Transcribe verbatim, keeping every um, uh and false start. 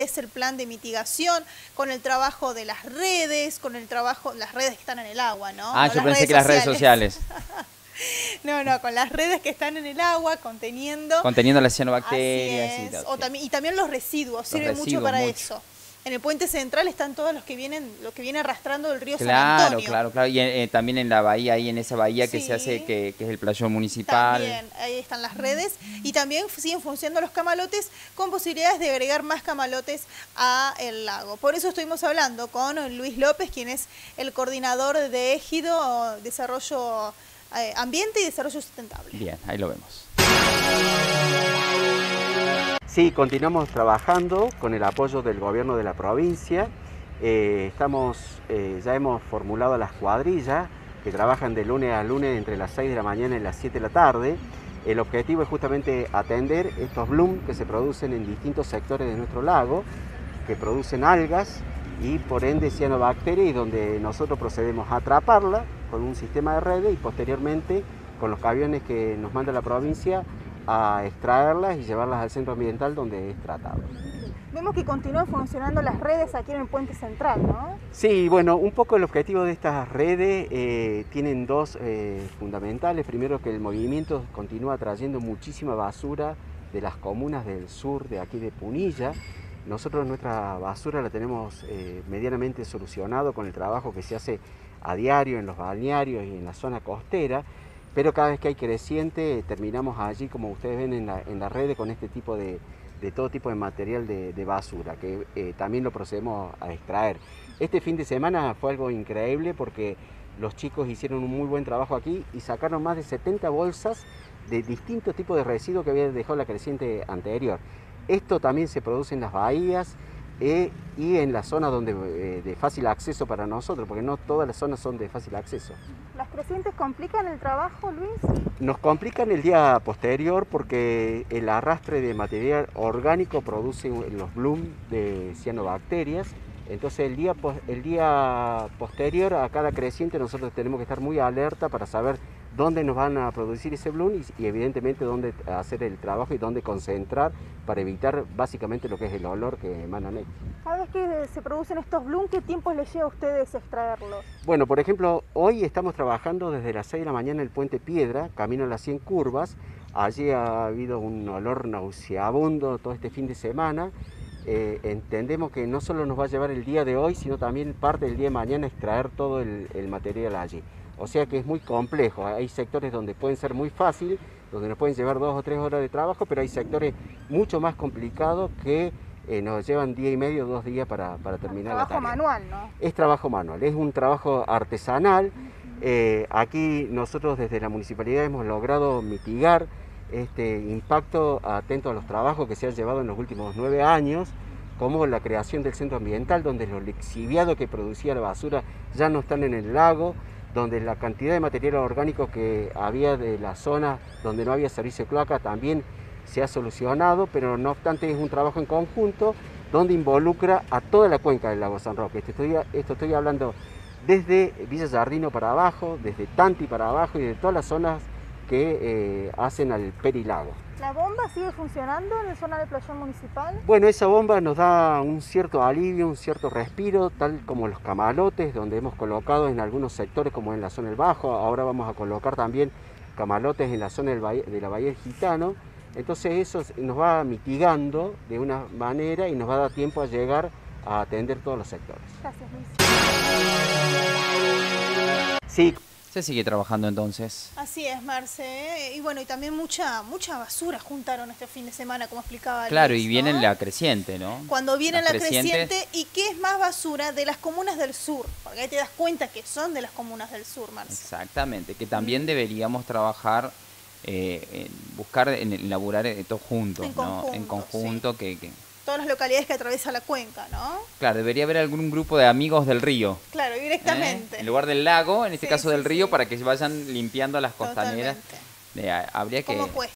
es el plan de mitigación, con el trabajo de las redes, con el trabajo, las redes que están en el agua, ¿no? Ah, no yo pensé que las redes sociales. No, no, con las redes que están en el agua, conteniendo... Conteniendo las cianobacterias. Así es. Y, O también, y también los residuos, los sirven residuos, mucho para mucho. eso. En el puente central están todos los que vienen, lo que viene arrastrando del río Claro, San Antonio. claro, claro. Y eh, también en la bahía, ahí en esa bahía que Sí. se hace, que, que es el playón municipal. También, ahí están las redes. Y también siguen funcionando los camalotes con posibilidades de agregar más camalotes al lago. Por eso estuvimos hablando con Luis López, quien es el coordinador de Égido, Desarrollo eh, Ambiente y Desarrollo Sustentable. Bien, ahí lo vemos. Sí, continuamos trabajando con el apoyo del gobierno de la provincia. Eh, estamos, eh, ya hemos formulado las cuadrillas que trabajan de lunes a lunes entre las seis de la mañana y las siete de la tarde. El objetivo es justamente atender estos blooms que se producen en distintos sectores de nuestro lago, que producen algas y por ende cianobacterias, y donde nosotros procedemos a atraparla con un sistema de redes y posteriormente con los camiones que nos manda la provincia a extraerlas y llevarlas al centro ambiental donde es tratado. Vemos que continúan funcionando las redes aquí en el puente central, ¿no? Sí, bueno, un poco el objetivo de estas redes eh, tienen dos eh, fundamentales. Primero, que el movimiento continúa trayendo muchísima basura de las comunas del sur de aquí de Punilla. Nosotros nuestra basura la tenemos eh, medianamente solucionado con el trabajo que se hace a diario en los balnearios y en la zona costera. Pero cada vez que hay creciente, terminamos allí, como ustedes ven en la, en la red, con este tipo de, de todo tipo de material de, de basura, que eh, también lo procedemos a extraer. Este fin de semana fue algo increíble porque los chicos hicieron un muy buen trabajo aquí y sacaron más de setenta bolsas de distintos tipos de residuos que había dejado la creciente anterior. Esto también se produce en las bahías, Eh, y en la zona donde, eh, de fácil acceso para nosotros, porque no todas las zonas son de fácil acceso. ¿Las crecientes complican el trabajo, Luis? Nos complican el día posterior porque el arrastre de material orgánico produce los blooms de cianobacterias. Entonces el día, el día posterior a cada creciente nosotros tenemos que estar muy alerta para saber dónde nos van a producir ese bloom y, y evidentemente dónde hacer el trabajo y dónde concentrar para evitar básicamente lo que es el olor que emanan ellos. Cada vez que se producen estos bloom, ¿qué tiempo les lleva a ustedes extraerlos? Bueno, por ejemplo, hoy estamos trabajando desde las seis de la mañana en el Puente Piedra, camino a las cien curvas. Allí ha habido un olor nauseabundo todo este fin de semana. Eh, entendemos que no solo nos va a llevar el día de hoy, sino también parte del día de mañana extraer todo el, el material allí. O sea que es muy complejo, hay sectores donde pueden ser muy fácil, donde nos pueden llevar dos o tres horas de trabajo, pero hay sectores mucho más complicados que eh, nos llevan día y medio, dos días para, para terminar la tarea. Trabajo manual, ¿no? Es trabajo manual, es un trabajo artesanal. Eh, aquí nosotros desde la municipalidad hemos logrado mitigar este impacto atento a los trabajos que se han llevado en los últimos nueve años, como la creación del centro ambiental, donde los lixiviados que producía la basura ya no están en el lago, donde la cantidad de material orgánico que había de la zona donde no había servicio de cloaca también se ha solucionado, pero no obstante es un trabajo en conjunto donde involucra a toda la cuenca del lago San Roque. Esto estoy, esto estoy hablando desde Villa Jardino para abajo, desde Tanti para abajo y de todas las zonas que eh, hacen al perilago. ¿La bomba sigue funcionando en la zona del playón municipal? Bueno, esa bomba nos da un cierto alivio, un cierto respiro, tal como los camalotes, donde hemos colocado en algunos sectores, como en la zona del Bajo. Ahora vamos a colocar también camalotes en la zona del Bahía, de la Bahía del Gitano. Entonces eso nos va mitigando de una manera y nos va a dar tiempo a llegar a atender todos los sectores. Gracias, Luis. Sí. Se sigue trabajando entonces. Así es, Marce. Y bueno, y también mucha mucha basura juntaron este fin de semana, como explicaba Claro, Luis, y viene ¿no? la creciente, ¿no? Cuando viene Las la crecientes. creciente, ¿y qué es más basura? De las comunas del sur, porque ahí te das cuenta que son de las comunas del sur, Marce. Exactamente, que también deberíamos trabajar, eh, en buscar, en elaborar eh, todos juntos, En ¿no? conjunto, En conjunto, sí. que, que... Todas las localidades que atraviesa la cuenca, ¿no? Claro, debería haber algún grupo de amigos del río. Claro, directamente. ¿eh? En lugar del lago, en este Sí, caso sí, del río, sí. para que vayan limpiando las costaneras. Totalmente. Eh, habría que... ¿Cómo cuesta?